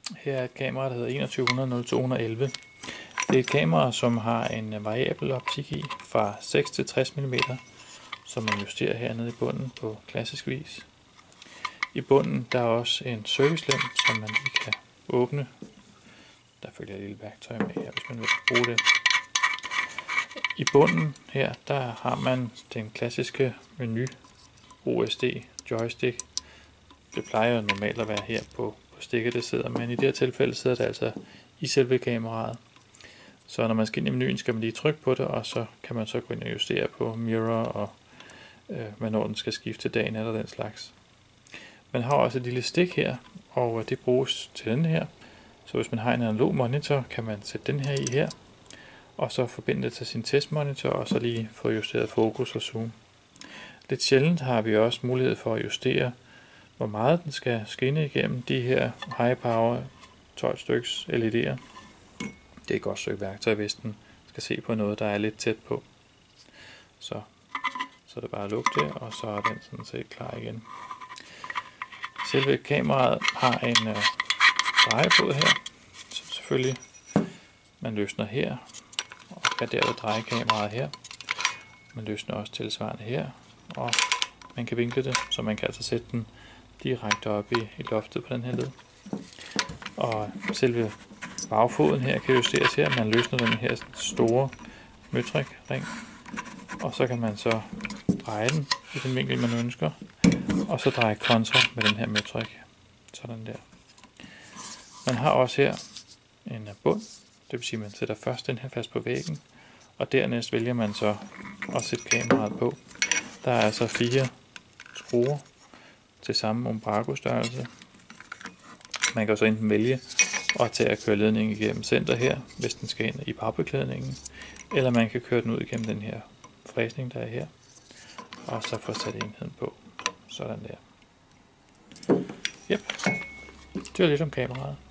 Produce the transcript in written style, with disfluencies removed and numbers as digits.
Her er et kamera, der hedder 2100-0211. Det er et kamera, som har en variabel optik i fra 6 til 60 mm, som man justerer hernede i bunden på klassisk vis. I bunden der er også en servicelem, som man lige kan åbne. Der følger et lille værktøj med her, hvis man vil bruge det. I bunden her, der har man den klassiske menu OSD joystick. Det plejer jo normalt at være her på stikket, det sidder, men i det her tilfælde sidder det altså i selve kameraet. Så når man skal ind i menuen, skal man lige trykke på det, og så kan man så gå ind og justere på mirror og hvornår den skal skifte dagen eller den slags. Man har også et lille stik her, og det bruges til den her. Så hvis man har en analog monitor, kan man sætte den her i her, og så forbinde det til sin testmonitor, og så lige få justeret fokus og zoom. Lidt sjældent har vi også mulighed for at justere, hvor meget den skal skinne igennem de her high power 12 styks LED'er. Det er et godt stykke værktøj, hvis den skal se på noget, der er lidt tæt på. Så er det bare at lukke det, og så er den sådan set klar igen. Selve kameraet har en drejebåd her, som selvfølgelig man løsner her, og kan derved dreje kameraet her. Man løsner også tilsvarende her, og man kan vinkle det, så man kan altså sætte den direkte op i loftet på den her led. Og selve bagfoden her kan justeres her. Man løsner den her store møtrik-ring, og så kan man så dreje den i den vinkel, man ønsker, og så dreje kontra med den her møtrik. Sådan der. Man har også her en bund, det vil sige, at man sætter først den her fast på væggen, og dernæst vælger man så at sætte kameraet på. Der er altså 4 skruer til samme umbraco-størrelse. Man kan så enten vælge at tage at køre ledningen igennem center her, hvis den skal ind i bagbeklædningen, eller man kan køre den ud igennem den her fræsning, der er her, og så få sat enheden på. Sådan der. Yep. Det var lidt om kameraet.